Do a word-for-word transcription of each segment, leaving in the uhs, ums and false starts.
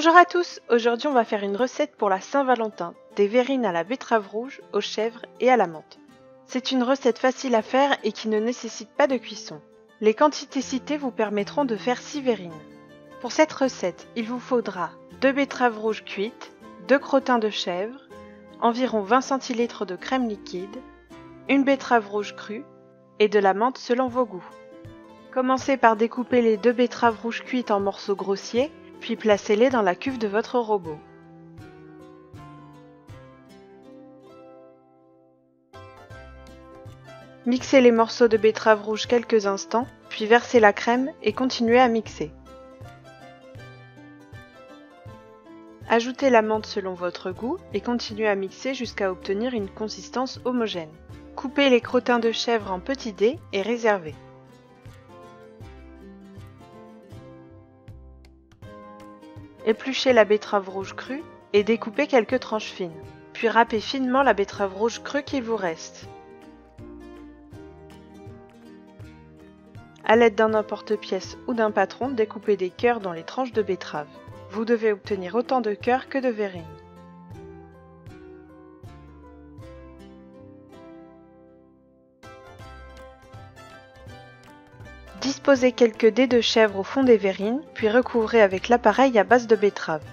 Bonjour à tous, aujourd'hui on va faire une recette pour la Saint-Valentin, des verrines à la betterave rouge, aux chèvres et à la menthe. C'est une recette facile à faire et qui ne nécessite pas de cuisson. Les quantités citées vous permettront de faire six verrines. Pour cette recette, il vous faudra deux betteraves rouges cuites, deux crottins de chèvre, environ vingt centilitres de crème liquide, une betterave rouge crue et de la menthe selon vos goûts. Commencez par découper les deux betteraves rouges cuites en morceaux grossiers, puis placez-les dans la cuve de votre robot. Mixez les morceaux de betterave rouge quelques instants, puis versez la crème et continuez à mixer. Ajoutez la menthe selon votre goût et continuez à mixer jusqu'à obtenir une consistance homogène. Coupez les crottins de chèvre en petits dés et réservez. Épluchez la betterave rouge crue et découpez quelques tranches fines. Puis râpez finement la betterave rouge crue qu'il vous reste. A l'aide d'un emporte-pièce ou d'un patron, découpez des cœurs dans les tranches de betterave. Vous devez obtenir autant de cœurs que de verrines. Disposez quelques dés de chèvre au fond des verrines, puis recouvrez avec l'appareil à base de betterave.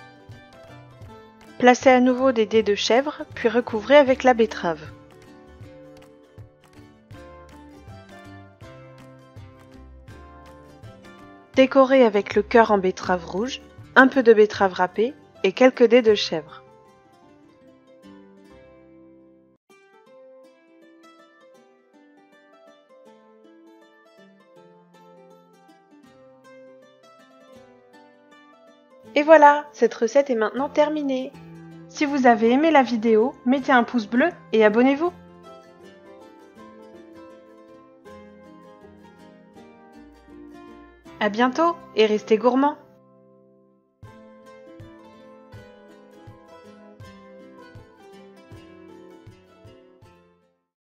Placez à nouveau des dés de chèvre, puis recouvrez avec la betterave. Décorez avec le cœur en betterave rouge, un peu de betterave râpée et quelques dés de chèvre. Et voilà, cette recette est maintenant terminée. Si vous avez aimé la vidéo, mettez un pouce bleu et abonnez-vous. À bientôt et restez gourmands.